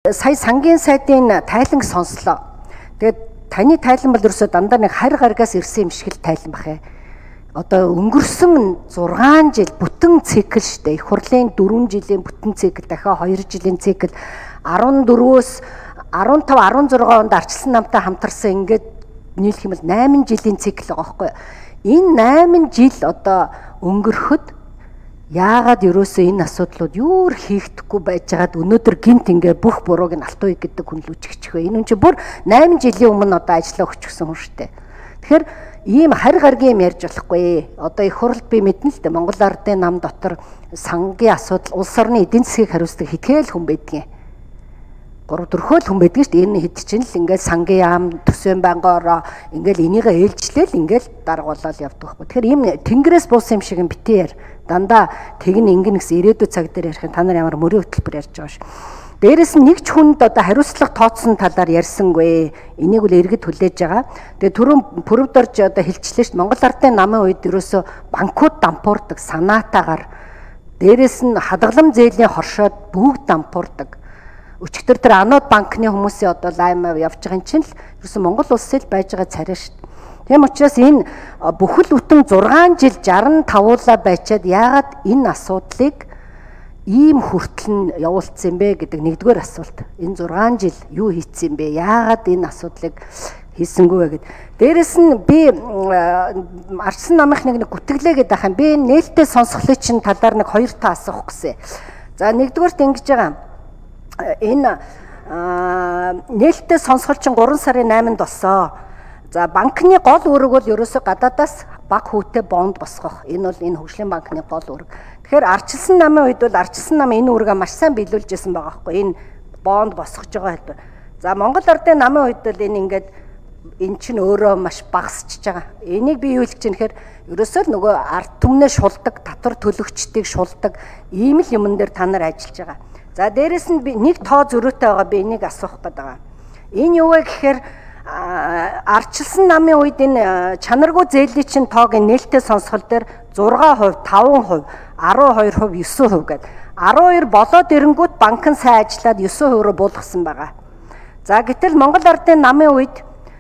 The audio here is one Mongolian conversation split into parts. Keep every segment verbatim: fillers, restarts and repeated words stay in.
сая сангийн сайдын тайланг сонслоо. Тэгээд таны тайлан бол ерөөсөө дандаа нэг харь гаргаас ирсэн юм шиг л тайлан бахэ. Одоо өнгөрсөн зургаан жил бүтэн цикл штэ. Их хурлын дөрвөн жилийн бүтэн цикл, дахиад хоёр жилийн цикл, арван дөрвөөс арван тав арван зургаа онд арчилсан намтай хамтарсан ингээд нийлэх юм бол найман жилийн цикл байгаа байхгүй. Энэ найман жил одоо өнгөрөхөд яагаад ерөөсөө энэ асуудлууд юур хийгдэхгүй байжгаад өнөөдөр гинт ингээ бүх бурууг нь алтуу гэдэг хүн л үжигчих вэ. Энэ хүн чинь бүр найман жилийн өмнө одоо ажиллаа өгчихсөн хүн штэ. Тэгэхээр ийм харь гаргийн юм ярьж болохгүй. Одоо их хурл би мэднэ л дээ. Монгол Ардын нам дотор сангийн асуудал, улс орны эдийн засгийг хариуцдаг хитгэл хүн байдгийн. Гурав дөрхөөл хүн байдгийн шүү дээ. Энэ хэд чинь л ингээд сангийн яам төсвийн байнгаараа ингээд энийгээ ээлжлээл ингээд дарга болоод явдаг байхгүй. Тэгэхээр ийм тэнгэрээс буусан юм шиг юм битээр дандаа тэгн ингэн гэсэн ирээдүйн цаг дээр ярих та нар ямар мөрийн хөтөлбөр ярьж байгаа ш. Дээрээс нь нэг ч хүнд одоо хариуцлага тооцсон талаар ярьсангүй. Энийг үл иргэд хүлээж байгаа. Тэгээ түрүүн пүрэвдорж одоо хэлчихлээ ш. Монгол Ардын намын үед ерөөсө банкуд дампуурдаг санаатаагаар дээрээс нь хадгалам зээлийн хоршоод бүгд дампуурдаг. Өчигдөр тэр Анод банкны хүмүүсийн одоо лаймав явж байгаа юм чинь л ерөөсө Монгол улсыг байж байгаа царай ш. Тийм учраас энэ бүхэл бүтэн зургаан жил жаран тавуулаа байчаад яагаад энэ асуудлыг ийм хүртэл нь явуулсан юм бэ гэдэг нэгдүгээр асуулт. Энэ зургаан жил юу хийцсэн юм бэ? Яагаад энэ асуудлыг хийсэнгүй вэ гэд. Дээрэс нь би арчсан намынхныг нэг гүтгэлээ гэдэг ахын би нээлттэй сонсголын чинь талаар нэг хоёр та асуух гэсэн. За нэгдүгээрт ингэж байгаа. Энэ нээлттэй сонсгол чинь гурван сарын найманд болсон. За банкны гол үүрэг бол ерөөсө гадаадаас баг хүүтэй бонд босгох. Энэ бол энэ хөгжлийн банкны гол үүрэг. Тэгэхээр арчилсан намын үед бол арчилсан нам энэ үүргээ маш сайн биелүүлж ирсэн байгаа байхгүй. Энэ бонд босгож байгаа хэлбэр. За Монгол Ардын намын үед бол энэ ингээд эн чинь өөрөө маш багасч байгаа. Энийг би юу хэлж чинь гэхээр ерөөсөө л нөгөө ард түмнээ шулдаг, татвар төлөгчдийг шулдаг ийм л юмн дээр та нар ажиллаж байгаа. За дээрэс нь би нэг тоо зөрүүтэй байгаа би энийг асуух гээд байгаа. Энэ юу вэ гэхээр арчилсан намын үед энэ чанаргүй зээлийн чинь тоог нээлттэй сонсгол дээр зургаан хувь, таван хувь, арван хоёр хувь, есен хувь гэдэг. арван хоёр болоод ирэнгүүт банк нь сайн ажиллаад есен хувь руу буулгасан байгаа. За гэтэл Монгол Ардын намын үед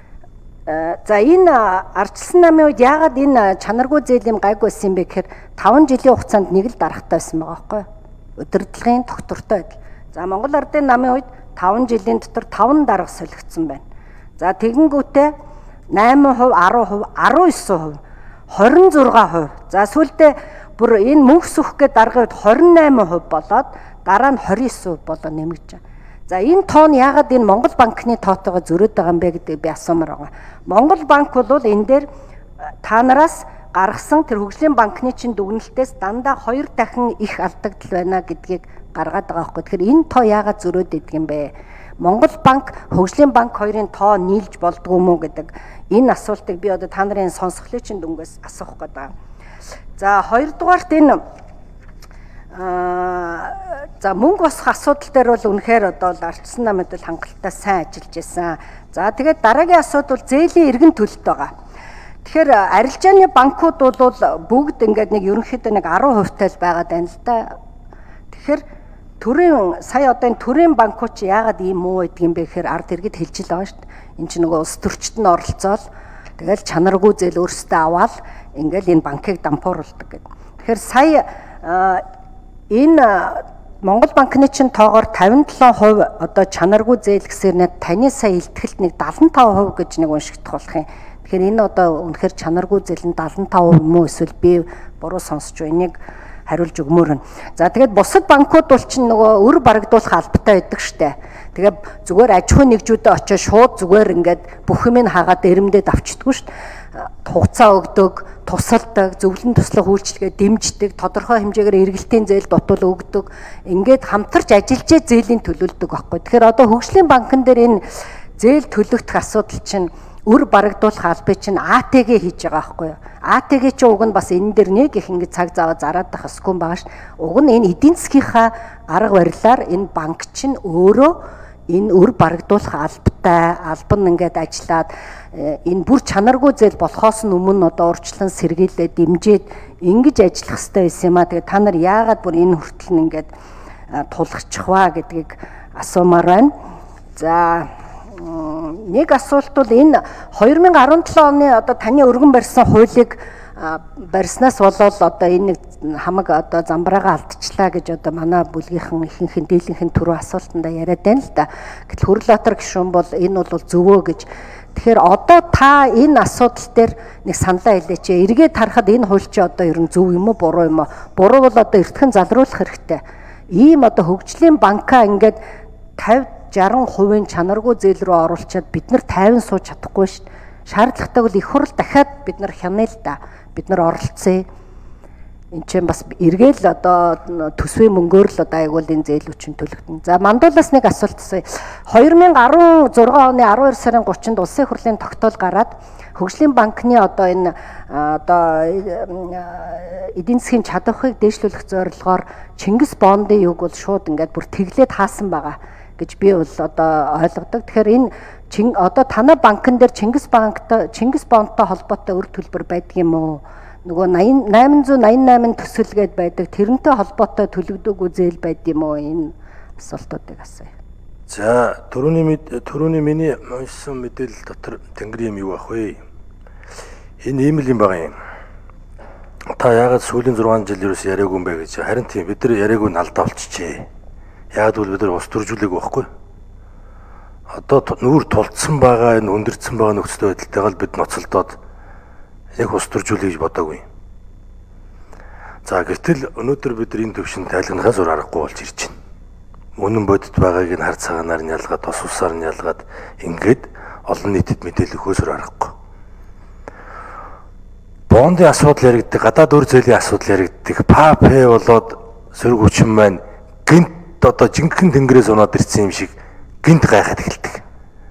за энэ арчилсан намын үед яагаад энэ чанаргүй зээлийн гайг байсан юм бэ гэхээр таван жилийн хугацаанд нэг л дарахтай байсан байгаа байхгүй юу? Удирдлагын доктортой адил. За Монгол Ардын намын үед таван жилийн дотор таван дарга солигдсон байна. За тэгэнгүүтээ найман хувь, арван хувь, арван есен хувь, хорин зургаан хувь. За сүүлдээ бүр энэ мөнх сүх гээд даргад хорин найман хувь болоод дараа нь хорин есен хувь болоо нэмэгдэж байгаа. За энэ тоон яагаад энэ Монгол банкны тоотойгоо зөрөөд байгаа юм бэ гэдэг би асуумаар байгаа. Монгол банк бол энэ дээр та нараас гаргасан тэр хөгжлийн банкны чинь дүгнэлтээс дандаа хоёр дахин их алдагдал байна гэдгийг гаргаад байгаа байхгүй. Тэгэхээр энэ тоо яагаад зөрөөд идэг юм бэ? Монгол банк, хөгжлийн банк хоёрын тоо нийлж болдгоо юм уу гэдэг энэ асуултыг би одоо та нарын сонсголын чинь дүнгээс асуух гэдэг. За хоёрдугаарт энэ аа за мөнгө босох асуудал дээр бол үнэхээр одоо арчсан намд л хангалттай сайн ажиллаж байсан. За тэгээд дараагийн асуудал зээлийн эргэн төлөлт байгаа. Тэгэхээр арилжааны банкуд бол бүгд ингээд нэг ерөнхийдөө нэг арван хувьтай л байгаад байна л да. Тэгэхээр төрийн сая одоо энэ төрийн банкуд чи яагаад ийм муу гэдэг юм бэ гэхээр ард иргэд хэлж л байгаа шүү дээ. Энэ чинь нөгөө улс төрчид нь оролцоол тэгэл чанаргүй зээл өөрсдөө аваад ингээл энэ банкыг дампууруулдаг гэдэг. Тэгэхээр сая энэ Монгол банкны чинь тоогоор тавин долоо хувь одоо чанаргүй зээл гэсээр нэг таны сая илтгэлт нэг дагалан таван хувь гэж нэг уншигдах болох юм. Тэгэхээр энэ одоо үнэхээр чанаргүй зээл нь дагалан таван хувь мөн эсвэл би буруу сонсч байна. Энийг хариулж өгмөр нь. За тэгээд бусад банкуд бол чинь нөгөө өр барагдуулах албатай байдаг штэ. Тэгээд зүгээр аж ахуйн нэгжүүдэд очиж шууд зүгээр ингээд бүх юм хагаад эрэмдээд авчдаггүй штэ. Хугацаа өгдөг, тусалдаг, зөвлөн туслах үйлчилгээ дэмждэг, тодорхой хэмжээгээр эргэлтийн зээл дутуул өгдөг. Ингээд хамтарч ажиллаж зээлийн төлөвлөдөг байхгүй. Тэгэхээр одоо хөгжлийн банкн дээр энэ зээл төлөгдөх асуудал чинь өр барагдуулах албыг чинь А Т Г хийж байгаа байхгүй юу? А Т Г чинь уг нь бас энэ дэр нэг их ингэ цаг зав зараад байх ёсгүй юм байгаа ш. Уг нь энэ эдийн засгийнхаа арга барилаар энэ банк чинь өөрөө энэ өр барагдуулах албатай, албан ингээд ажиллаад энэ бүр чанаргүй зээл болохоос нь өмнө одоо урьдчилан сэргийлээ дэмжиж ингэж ажиллах хэрэгтэй байсан юм а. Тэгээ та нар яагаад бүр энэ хүртэл нь ингээд тулгачих ваа гэдгийг асуумаар байна. За нэг асуулт бол энэ two thousand seventeen оны одоо таны өргөн барьсан хуулийг барьснаас болоод одоо энэ нэг хамаг одоо замбраагаа алдчихлаа гэж одоо манай бүлгийнхэн ихэнх дийлэнхэн түрүү асуултанда яриад байна л да. Гэтэл Хүрлбаатар гишүүн бол энэ бол зөвөө гэж. Тэгэхээр одоо та энэ асуудал дээр нэг саналаа хэлээч. Эргээд харахад энэ хууль чи одоо ер нь зөв юм уу буруу юм уу? Буруу бол одоо эртхэн залруулах хэрэгтэй. Ийм одоо хөгжлийн банкаа ингээд fifty sixty хувийн чанаргүй зээл рүү оруулчаад бид нар fifty сууж чадахгүй шүү дээ. Шаардлагатай бол их хурл дахиад бид нар хянаа л да. Бид нар оролцъё. Энд чинь бас эргээл одоо төсвийн мөнгөөр л одоо айгуул энэ зээлүүчин төлөгдөн. За мандуулаас нэг асуулт асууя. two thousand sixteen оны twelve сарын thirtiнд улсын хурлын тогтоол гараад хөгжлийн банкны одоо энэ одоо эдийн засгийн чадварыг дээшлүүлэх зорилгоор Чингис бондын юг бол шууд ингээд бүр тэглээд хаасан байгаа гэж би бол одоо ойлгодог. Тэгэхээр энэ чин одоо танай банкн дээр Чингис банктай Чингис бондтой холбоотой өр төлбөр байдаг юм уу? Нөгөө eight eight eight eight төсөлгээд байдаг. Тэрнтэй холбоотой төлөгдөөгүй зээл байд юм уу? Энэ асуултуудыг асууя. За, түрүүний түрүүний миний уншсан мэдээлэл дотор тэнгэр юм юу ах вэ? Энэ ийм л юм байгаа юм. Та яагаад сүүлийн six жил ерөөс яриаггүй юм бэ гэж. Харин тийм бид нар яриаггүй алдаа болчихжээ. Яагаад гэвэл бид нар ус төржүүлээг байхгүй. Одоо нүүр тулцсан байгаа энэ өндөрцөн байгаа нөхцөл байдалтайгаа бид ноцолдоод яг ус төржүүлэх гэж бодоагүй. За гэтэл өнөөдөр бид энэ төвшин тайлгнахаас өөр аргагүй болж ирж байна. Үнэн бодит байгааг нь хар цагаанаар нь ялгаад, тос усаар нь ялгаад ингээд олон нийтэд мэдээлэл өгөхөөс өөр аргагүй. Бондын асуудал яригддаг, гадаад өр зээлийн асуудал яригддаг, ПАП болоод сөрөг хүчин маань гинт одоо жинхэнэ тэнгэрээс унаад ирсэн юм шиг гинт гайхаад эхэлдэг.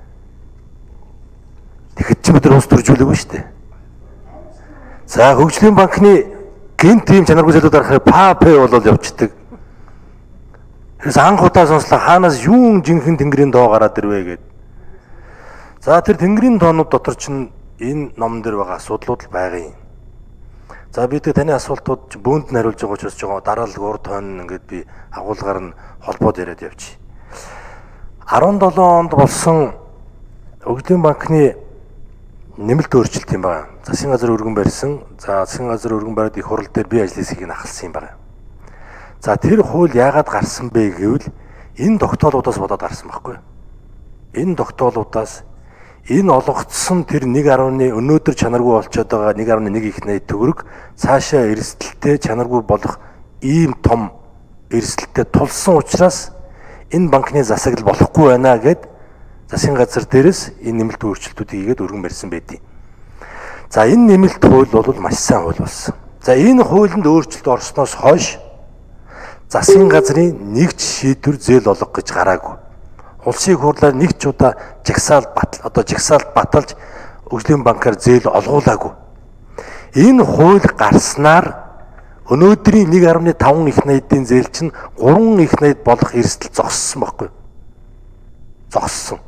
Тэгэхэд ч бид нар ус төржүүлээгүй шүү дээ. За хөгжлийн банкны гинт тийм чанаргүй зээлүүд арахаар ПАП болоод явцдаг. Тэрс анх удаа сонслоо хаанаас юун жинхэнэ тэнгэрийн доо гараад ирвэ гэд. За тэр тэнгэрийн доонууд дотор чинь энэ номон дээр байгаа асуудлууд л байгаа юм. За би тэг таны асуултууд бөөнд нь хариулж байгаа ч бас жоо дараалал урд хойно ингээд би агуулгаар нь холбоод яриад явчих. seventeen онд болсон Хөгжлийн банкны нэмэлт өөрчлөлт юм байна. Засгийн газар өргөн барьсан. За засгийн газар өргөн бариад их хурал дээр би ажлын хэсгийг ахалсан юм байна. За тэр хууль яагаад гарсан бэ гэвэл энэ тогтоолуудаас болоод гарсан байхгүй. Энэ тогтоолуудаас энэ олгогдсон тэр one point one өнөөдөр чанаргүй болчиход байгаа one point one их найд төгрөг цаашаа эрсдэлтэй чанаргүй болох ийм том эрсдэлтэй тулсан учраас энэ банкны засаглал болохгүй байна гэд засгийн газар дээрээс энэ нэмэлт өөрчлөлтүүдийг хийгээд өргөн барьсан байдیں۔ За энэ нэмэлт хууль бол маш сайн хууль болсон. За энэ хуулинд өөрчлөлт орсноос хойш засгийн газрын нэгж шийдвэр зээл олго гэж гараагүй. Улсын их хурлаар нэг ч удаа жагсаал батал одоо жагсаалт баталж Хөгжлийн банкар зээл олгуулаагүй. Энэ хууль гарснаар өнөөдрийн one point five их найдын зээл чинь three их найд болох эрсдэл зогссон байхгүй. Зогссон.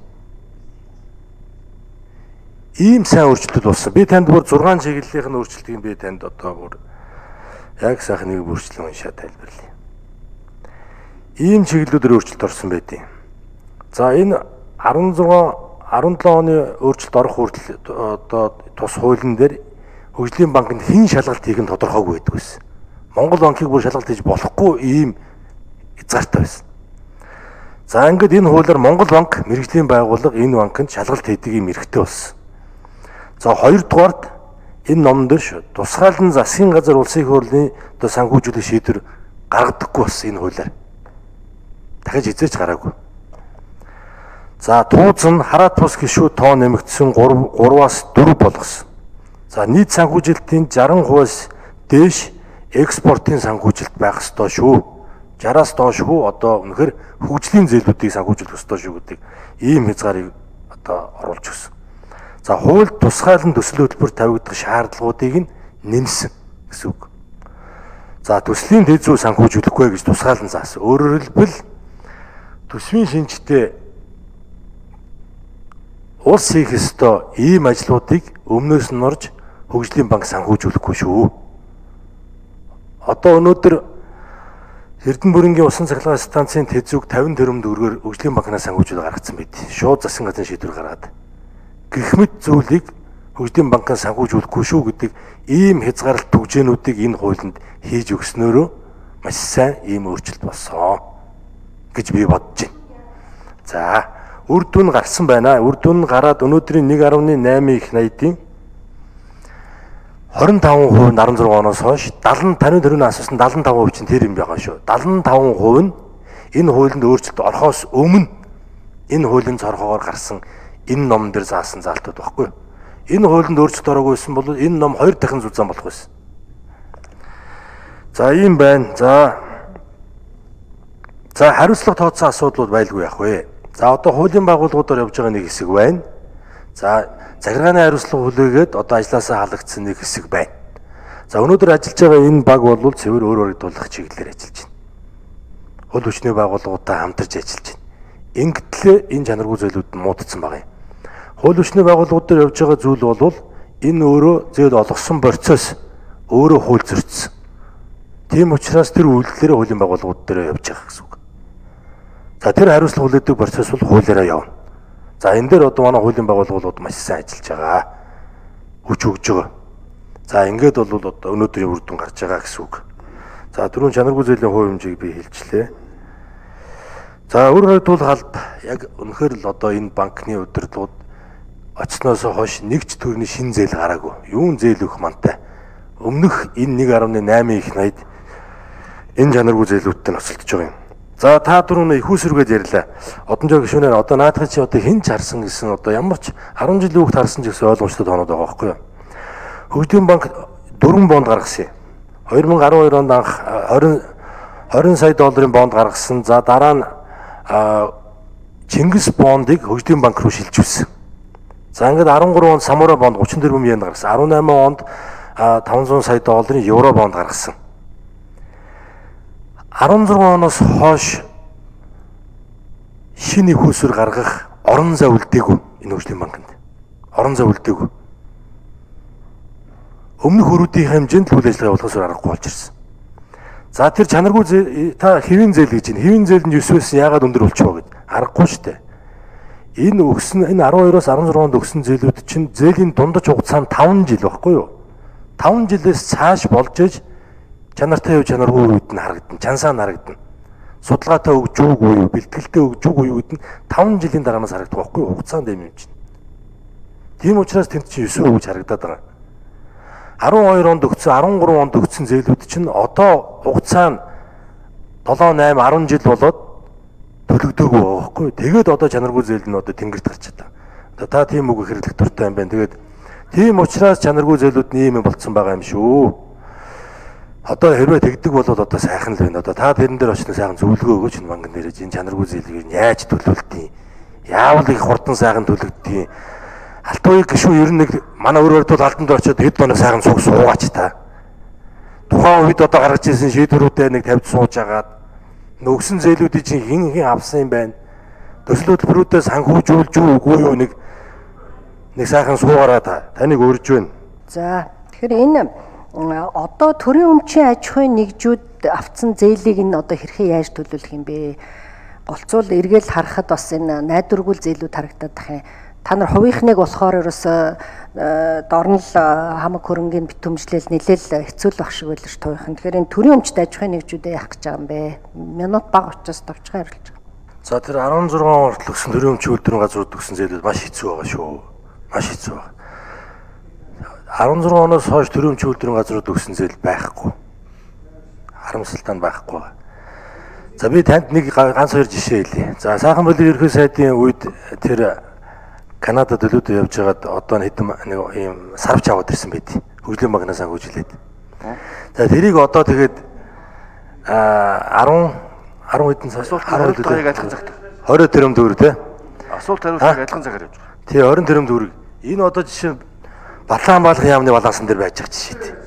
Ийм сайн өөрчлөлт болсон. Би танд бүр six чиглэлийн өөрчлөлтийг би танд одоо бүр яг сайхан нэг бүрчлэн уншаад тайлбарлая. Ийм чиглэлүүдээр өөрчлөлт орсон байдیں۔ За энэ sixteen seventeen оны өөрчлөлт орох хүртэл одоо тус хуулийн дээр Хөгжлийн банкнд хэн шалгалт хийх нь тодорхойгүй байдаг байсан. Монгол банкыг бүр шалгалт хийж болохгүй ийм хязгаартай байсан. За ингээд энэ хуулиар Монгол банк мэргэжлийн байгууллага энэ банкнд шалгалт хийдэг юм эрхтэй болсон. За хоёрдугаарт энэ номон дээр шүү. Тусгаалan засгийн газар улсын их хурлын одоо санхүүжүүлэх шийдвэр гаргадаггүй болсон энэ хуулиар. Дахиж эзэрч гараагүй. За тууцан хараат бус гишүүд тоо нэмэгдсэн three-аас four болгосон. За нийт санхүүжилтийн sixty хувиас дээш экспортын санхүүжилт байх ёстой шүү. sixty-аас доош хүү одоо үнэхээр хөгжлийн зээлүүдийг санхүүжүүлэх ёстой шүү гэдэг ийм хязгаарыг одоо оруулж өгсөн. За хууль тусгаалan төсөл хөтөлбөр тавигдах шаардлагуудыг нь нэмсэн гэсэн үг. За төслийн дэд зүй санхүүжүүлэхгүй гэж тусгаалan заасан. Өөрөөр хэлбэл төсвийн шинжтэй улс хийх ёстой ийм ажлуудыг өмнөөс нь орж Хөгжлийн банк санхүүжүүлэхгүй шүү. Одоо өнөөдөр Эрдэнэ бүрэнгийн усан цахилгаан станцын тэзүүг тавин тэрбум төгрөгөөр хөгжлийн банкнаас санхүүжүүлж гаргацсан байт. Шууд засгийн газрын шийдвэр гаргаад. Гэх мэт зүйлийг хөгжлийн банкнаас санхүүжүүлэхгүй шүү гэдэг ийм хязгаарлалт түгжээнүүдийг энэ хуулинд хийж өгснөөрөө маш сайн ийм өөрчлөлт болсон гэж би бодож байна. За, үр дүн гарсан байна. Үр дүн гараад өнөөдрийн нэг гаруй найман их найдын двадцать пять хувь наран зураг оноос хойш дадлан таны төрөний асуусан дадлан пять хувь чинь тэр юм байгаа шүү. дадлан пять хувь нь энэ хуулинд өөрчлөлт орохоос өмнө энэ хуулийн цорхоогоор гарсан энэ ном дээр заасан заалтууд баггүй. Энэ хуулинд өөрчлөлт ороогүй байсан бол энэ ном хоёр дахин зузаан болох байсан. За ийм байна. За За хариуцлага тооцсон асуудлууд байлгүй яах вэ? За одоо хуулийн байгууллагуудаар явж байгаа нэг хэсэг байна. За захиргааны хариуцлага хүлээгээд одоо ажилласаа халагдсан нэг хэсэг байна. За өнөөдөр ажиллаж байгаа энэ баг бол цэвэр өөр өөрөөр тулах чиглэлээр ажиллаж байна. Хууль хүчний байгууллагуудтай хамтарч ажиллаж байна. Ингэтлээ энэ чанаргүй зүйлүүд нь муудсан байгаа юм. Хууль хүчний байгууллагуудаар явж байгаа зүйл бол энэ өөрөө зээл олгосон процесс өөрөө хууль зөрчсөн. Тийм учраас тэр үйлдэлээр хуулийн байгууллагууд дээр явж байгаа гэсэн үг. За тэр хариуцлага хүлээдэг процесс бол хуулиараа явна. За энэ дээр одоо манай хуулийн байгууллагууд маш сайн ажиллаж байгаа. Хүч өгж байгаа. За ингээд бол одоо өнөөдрийн үр дүн гарч байгаа гэсэн үг. За дөрвөн чанаргүй зээлийн хувь хэмжээг би хэлчихлээ. За өөр хойдуул халд яг үнэхээр л одоо энэ банкны удирдлагууд очсноос хойш нэг ч төрний шин зээл гараагүй. Юун зээл өгөх мантай. Өмнөх энэ нэг гаруй найман их найд энэ чанаргүй зээлүүдтэй ноцолдож байгаа юм. За та дөрөв их усргээд ярьлаа. Одонжоо гишүүнээр одоо наадах чи одоо хэн ч харсан гэсэн одоо ямар ч десять жилийн хүүхд харсан ч гэсэн ойлгомжтой тоонод байгаа байхгүй юу? Хөгжлийн банк дөрвөн бонд гаргасан юм. two thousand twelve онд анх twenty сая долларын бонд гаргасан. За дараа нь Чингис бондыг хөгжлийн банк руу шилжүүлсэн. За ингээд13 онд Самура бонд thirty-four сая yen гаргасан. eighteen онд five hundred сая долларын евро бонд гаргасан. sixteen оноос хойш шинэ их усүр гаргах орон зай үлдээгүй энэ хөгжлийн банкнд. Орон зай үлдээгүй. Өмнөх өрүүдийн хэмжээнд үйл ажиллагаа явуулахаас аргагүй болж ирсэн. За тэр чанаргүй та хэвийн зээл гэж байна. Хэвийн зээл нь nine-өөс яагаад өндөр болчихоо гэд аргагүй шүү дээ. Энэ өгсөн энэ twelve-оос sixteen онд өгсөн зээлүүд чинь зээлийн дундаж хугацаа нь five жил байхгүй юу? five жилээс цааш болж иж чанартай юу чанаргүй үед нь харагдана. Чансаа нь харагдана. Судалгаатай өгж үгүй юу, бэлтгэлтэй өгж үгүй юу гэд нь five жилийн дараанаас харагдах байхгүй юу? Хугацаанд юм юм чинь. Тийм учраас тэнд чинь nine гэж харагдаад байгаа. twelve онд өгсөн, thirteen онд өгсөн зээлүүд чинь одоо хугацаа нь seven, eight, ten жил болоод төлөгдөөгүй байгаа байхгүй юу? Тэгээд одоо чанаргүй зээл нь одоо тэнгэрт гарч чадаа. Одоо та тийм үг хэрэглэх дуртай юм байна. Тэгээд тийм учраас чанаргүй зээлүүд нь ийм болцсон байгаа юм шүү. Одоо хэрвээ тэгдэг бол одоо сайхан л байна. Одоо та тэрэн дээр очно сайхан зөвлөгөө өгөөч энэ банкн дээрээ энэ чанаргүй зээлийг яаж төлөвлөлтий. Яавал их хурдан сайхан төлөгддгийг. Алтуугийн гишүүн ер нь нэг манай өөрөөр тул алтанд очиод хэд банаг сайхан цуг суугаач та. Тухайн үед одоо гаргаж ирсэн шийдвэрүүдээ нэг тавьж сууж агаад нөгсөн зээлүүдийг чинь хин хин авсан юм байна. Төсөл хөтөлбөрүүдээ санхүүжүүлж үгүй юу нэг нэг сайхан суугаараа та таныг урьж байна. За тэгэхээр энэ одоо төрийн өмчийн аж ахуйн нэгжүүд авцсан зээлийг нь одоо хэрхэн яаж төлөвлөх юм бэ? Голцуул эргээл харахад бас энэ найдваргүй зээлүүд харагдаад тах юм. Та нар хувийнхныг болохоор ерөөсө дорнол хамаг хөрөнгийн битүүмжлэл нэлээл хэцүү л баг шиг байлж туйхан. Тэгэхээр энэ төрийн өмчт аж ахуйн нэгжүүдээ яах гэж байгаа юм бэ? Минут бага учраас товчхон хариулж байгаа. За тэр sixteen хүртэл өгсөн төрийн өмчийн үйлдвэрийн газрууд өгсөн зээлүүд маш хэцүү байгаа шүү. Маш хэцүү байгаа. sixteen оноос хойш төрийн өмчийн үйлдвэрийн газрууд өгсөн зээл байхгүй. Харамсалтай нь байхгүй. За би танд нэг ганц хоёр жишээ хэлье. За сайхан боловсролын ерхий сайдын үед тэр Канадад төлөвлөд явж байгаад одоо хэдэн нэг ийм сарвч аваад ирсэн байт. Хөгжлийн банкнаас хөгжүүлээд. За тэрийг одоо тэгээд а ten хэдэн сар асуулт хариултыг адилхан цагт twenty тэрбум төгрөг тий. Асуулт хариултыг адилхан цагаар явж байгаа. Тий twenty тэрбум төгрөг. Энэ одоо жишээ Батлан хаамлахын яамны балансан дээр байж байгаа жишээ тий.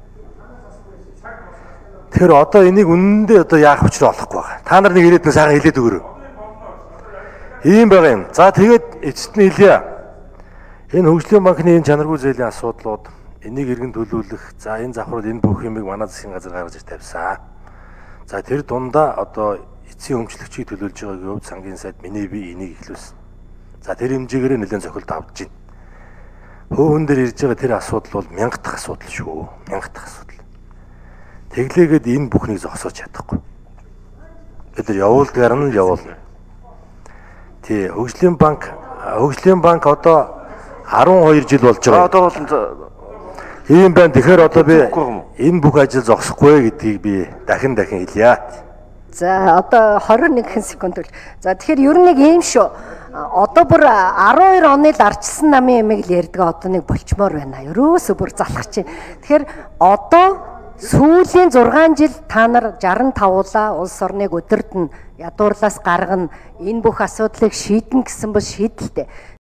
Тэр одоо энийг үнэндээ одоо яах учраа олохгүй байгаа. Та нар нэг ирээд нэг сайхан хэлээд өгөрөө. Ийм байгаа юм. За тэгээд эцэст нь хэлье. Энэ хөгжлийн банкны энэ чанаргүй зээлийн асуудлууд энийг иргэн төлөвлөх, за энэ завхрууд энэ бүх юмыг манай засгийн газар гаргаж ир тавьсан. За тэр дундаа одоо эцсийн өмчлөгчийг төлөөлж байгаагийн хувьд сангийн сайд миний би энийг ихлүүлсэн. За тэр хэмжээгээр нэлээд цохилт авч байна. Хөөвөн дээр ирж байгаа тэр асуудал бол мянга дахь асуудал шүү. Мянга дахь асуудал. Тэглээгээд энэ бүхнийг зогсоож чадахгүй. Бид нар явуулдгаар нь явуулна. Тий, хөгжлийн банк хөгжлийн банк одоо арван хоёр жил болж байгаа. Одоо бол ийм байна. Тэгэхээр одоо би энэ бүх ажил зогсохгүй гэдгийг би дахин дахин хэлье. За одоо двадцать один секунд үл. За тэгэхээр ер нь нэг юм шүү. Одоо бүр twelve оны л арчилсан намын ямиг л ярьдаг одоо нэг болчмоор байна. Ерөөсө бүр залхах чинь. Тэгэхээр одоо сүүлийн зургаан жил та нар sixty-five уулаа улс орныг өдөрт нь ядуурлаас гаргана. Энэ бүх асуудлыг шийдэн гэсэн бол шийдэлтэй.